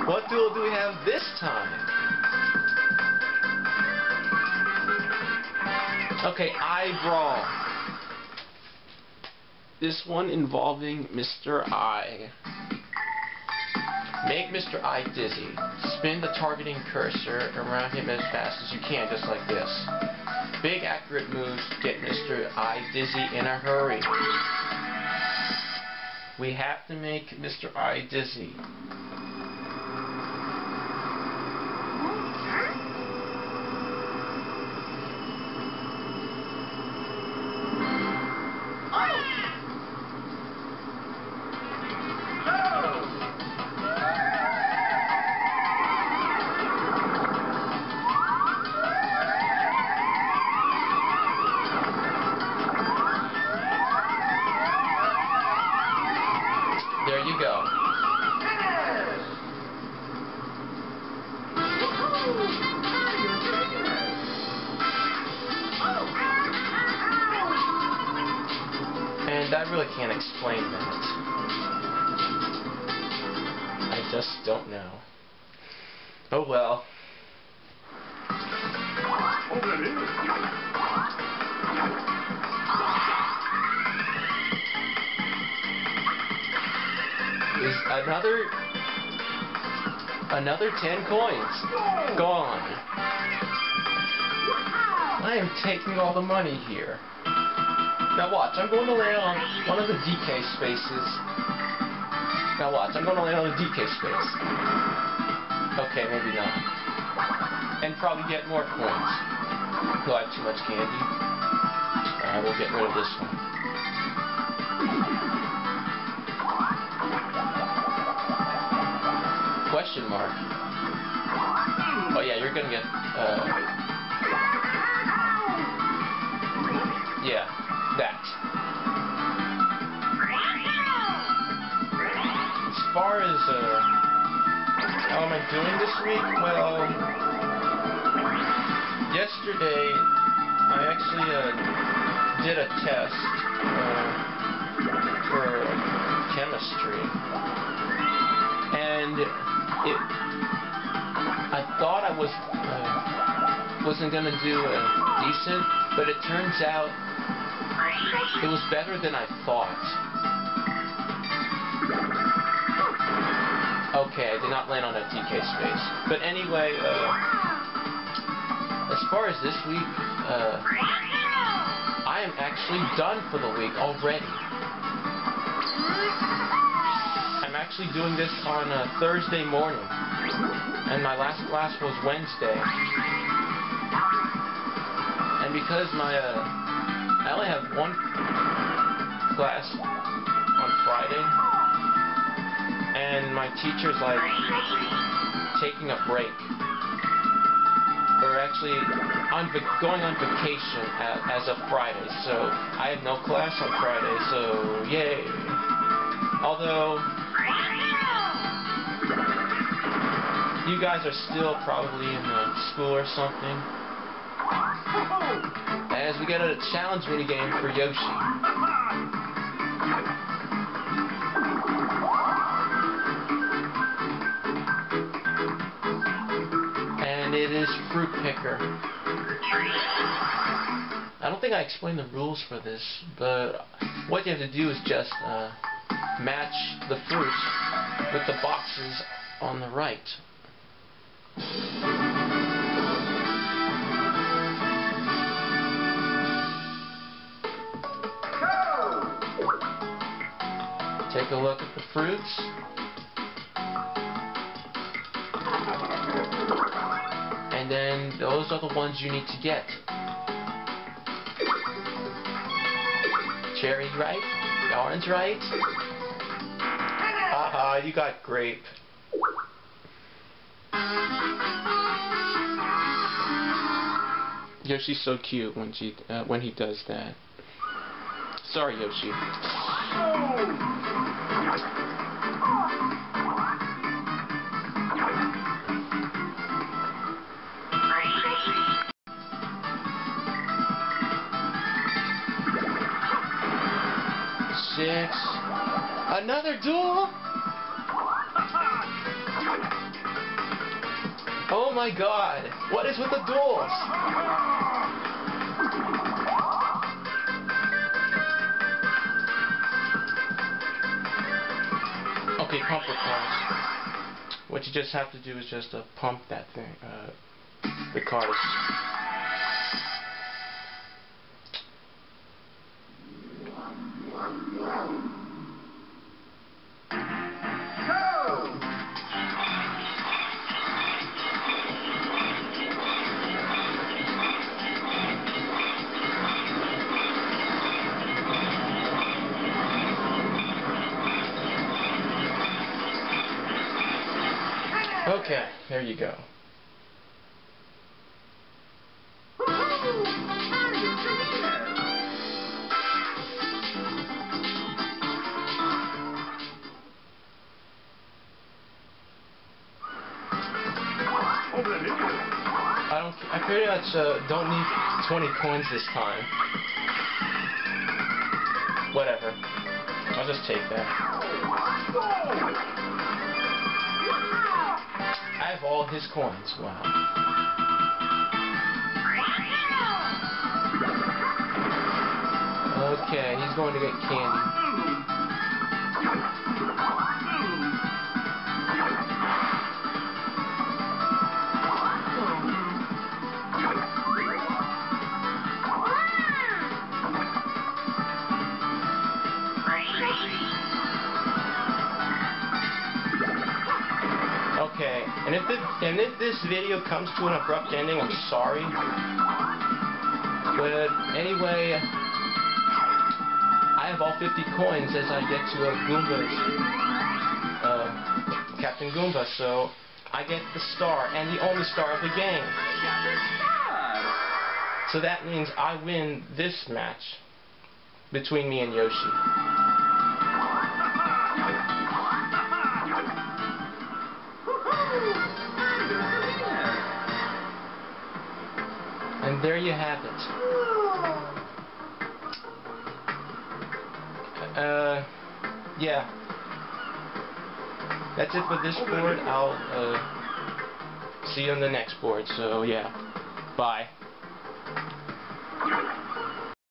What duel do we have this time? Okay, I Brawl. This one involving Mr. I. Make Mr. I dizzy. Spin the targeting cursor around him as fast as you can, just like this. Big accurate moves get Mr. I dizzy in a hurry. We have to make Mr. I dizzy. There you go. And I really can't explain that. I just don't know. Oh well. Is another 10 coins gone. I am taking all the money here. Now watch, I'm going to land on one of the DK spaces. Now watch, I'm going to land on the DK space. Okay, maybe not. And probably get more coins. No, I have too much candy. I will get rid of this one. Question mark. Oh yeah, you're gonna get, yeah, that. As far as, how am I doing this week? Well, yesterday, I actually, did a test, for chemistry. And I thought I wasn't gonna do decent, but it turns out it was better than I thought. Okay, I did not land on a TK space. But anyway, as far as this week, I am actually done for the week already. I'm actually doing this on a Thursday morning, and my last class was Wednesday. And because I only have one class on Friday, and my teacher's like taking a break, or actually going on vacation as of Friday, so I have no class on Friday, so yay. Although you guys are still probably in school or something, as we get a challenge minigame for Yoshi. And it is Fruit Picker. I don't think I explained the rules for this, but what you have to do is just match the fruits with the boxes on the right. Take a look at the fruits. And then those are the ones you need to get. Cherry right? Orange right? Haha, you got grape. Yoshi's so cute when he does that. Sorry, Yoshi. Six. Another duel? my god! What is with the duels? Okay, pump the cars. What you just have to do is just pump that thing, the cars. Okay, there you go. I pretty much don't need 20 coins this time. Whatever. I'll just take that. I have all his coins. Wow. Okay, he's going to get candy. Okay, and if this video comes to an abrupt ending, I'm sorry. But anyway, I have all 50 coins as I get to Captain Goomba, so I get the star, and the only star of the game. So that means I win this match between me and Yoshi. And there you have it. Yeah. That's it for this board. I'll see you on the next board. So yeah. Bye.